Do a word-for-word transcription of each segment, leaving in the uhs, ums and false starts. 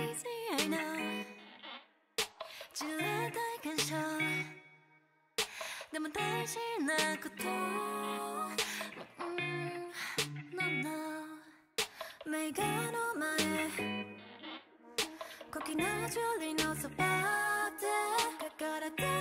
crazy I know 질레다感傷でも大事なことうんNo no 目がの前小気なジュリのそばで書かれてる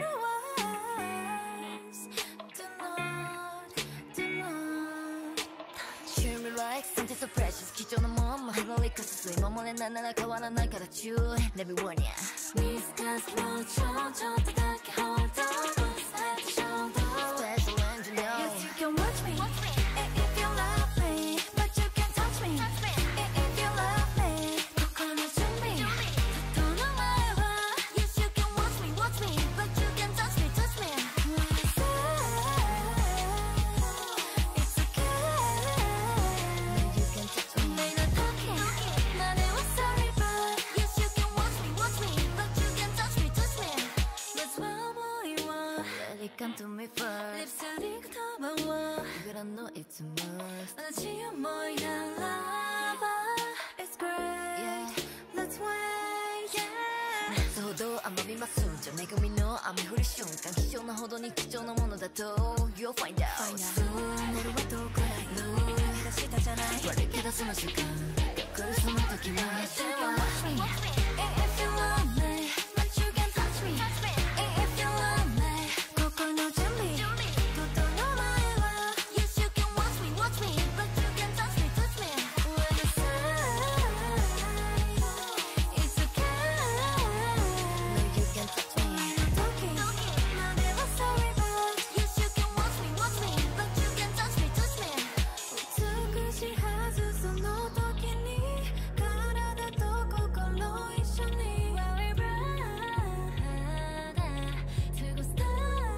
words Do not, do not Treat me like something so precious 貴重なもんもヘロリックス水守れないなら変わらないから注意 Let me warn ya Miscast もうちょちょっとだけ Hold on Set the shoulder Special engineer Yes you can watch me If you love me But you can't touch me If you love me ここの準備整う前は Yes you can watch me watch me But you can't touch me touch me What I say It's okay No you can touch me 運命の時までは sorry but Yes you can watch me watch me But you can't touch me touch me That's why boy want Let it come to me first リプスリクトバは But I know it's a must 同じ思いならば It's great Let's wait yeah 夏ほど甘みますんじゃ恵みの雨降る瞬間貴重なほどに貴重なものだと You'll find out Soon 夜は遠くないの目指したじゃない悪いけどその時間来るその時は Yes you can watch me If you love me But you can't touch me If you love me ここの準備整う前は Yes you can watch me watch me But you can't touch me touch me When I say It's okay No you can touch me 時までは sorry but Yes you can watch me watch me But you can't touch me touch me 美しいはずその時に体と心一緒に Worry brother 過ごすた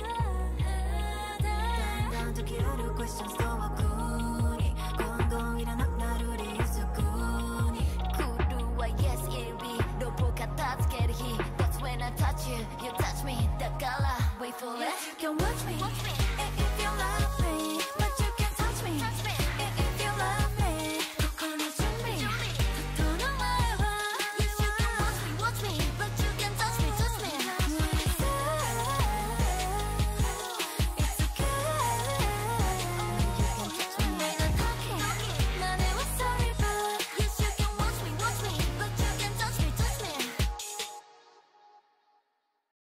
だんだん時ある questions とは苦に今度いらなくなるリスクに来るは Yes it'll be ロボ片付ける日 That's when I touch you You touch me だから Wait for it Yes you can watch me